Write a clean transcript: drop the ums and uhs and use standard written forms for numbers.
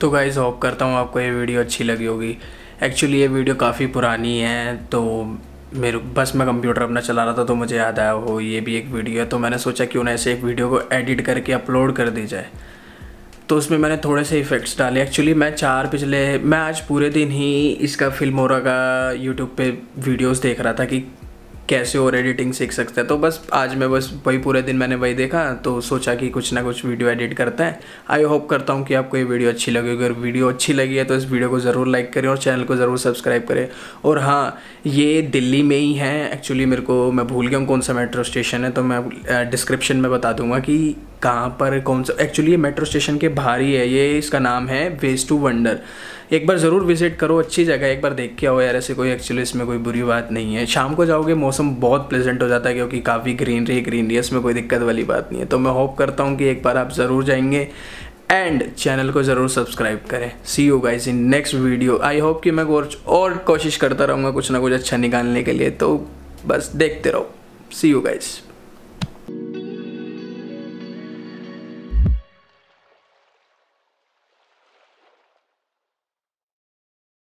तो guys hope करता हूँ आपको ये वीडियो अच्छी लगी होगी। एक्चुअली ये वीडियो काफ़ी पुरानी है, तो मैं कंप्यूटर अपना चला रहा था तो मुझे याद आया हो ये भी एक वीडियो है, तो मैंने सोचा क्यों ना ऐसे एक वीडियो को एडिट करके अपलोड कर दी जाए। तो उसमें मैंने थोड़े से इफ़ेक्ट्स डाले। एक्चुअली मैं आज पूरे दिन ही इसका फिल्मोरा का यूट्यूब पे वीडियोस देख रहा था कि कैसे और एडिटिंग सीख सकते हैं। तो आज मैं वही पूरे दिन मैंने वही देखा, तो सोचा कि कुछ ना कुछ वीडियो एडिट करते हैं। आई होप करता हूँ कि आपको ये वीडियो अच्छी लगी। अगर वीडियो अच्छी लगी है तो इस वीडियो को ज़रूर लाइक करें और चैनल को ज़रूर सब्सक्राइब करें। और हाँ, ये दिल्ली में ही है। एक्चुअली मैं भूल गया हूँ कौन सा मेट्रो स्टेशन है, तो मैं डिस्क्रिप्शन में बता दूँगा कि कहाँ पर कौन सा। एक्चुअली ये मेट्रो स्टेशन के बाहर ही है। ये इसका नाम है वेज टू वंडर। एक बार ज़रूर विजिट करो, अच्छी जगह है, एक बार देख के आओ यार। ऐसे कोई एक्चुअली इसमें कोई बुरी बात नहीं है। शाम को जाओगे मौसम बहुत प्लेजेंट हो जाता है क्योंकि काफ़ी ग्रीनरी है, इसमें कोई दिक्कत वाली बात नहीं है। तो मैं होप करता हूँ कि एक बार आप ज़रूर जाएंगे एंड चैनल को ज़रूर सब्सक्राइब करें। See you guys in next video. I hope कि मैं और कोशिश करता रहूँगा कुछ ना कुछ अच्छा निकालने के लिए। तो बस देखते रहो। See you guys.